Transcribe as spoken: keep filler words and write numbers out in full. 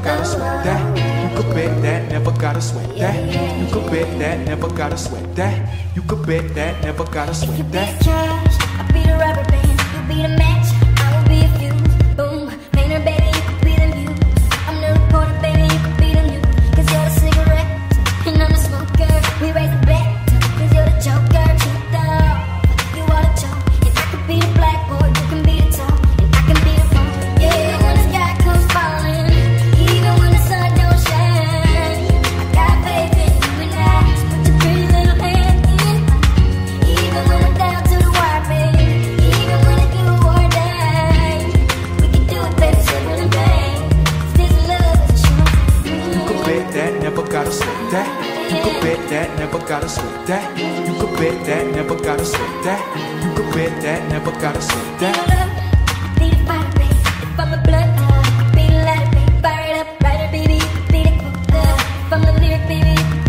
gotta sweat that. You could bet that, never gotta sweat that. You could bet that, never gotta sweat that. You could bet that, never gotta sweat You that. be the trash, I'll be the rubber band. You be the match, I will be a fuse. Boom, painter, baby, you could be the muse. I'm the reporter, baby, you could be the news. Cause you're the cigarette, and I'm the smoker. We raise the bet, cause you're the joker. Truth up, you are the joke. And I could be the blackboard, you can be the top. And I can be the phone. Yeah, even when the sky comes falling, even when the sun don't shine, I got faith in you and I. Put your pretty little hand in mine. Even when we're down to the wire, baby. Even when it's do or die, we can do it, baby, slipping and bang. This love is true. You could bet that, never gotta sweat that. You could bet that, never gotta sweat that. You could bet that, never gotta sweat that. You could bet that, never gotta sweat that. Be the fire, baby. If I'm a blood, be the lighter, baby. Fire it up, brighter, baby. Be the quote, if I'm the lyric, baby.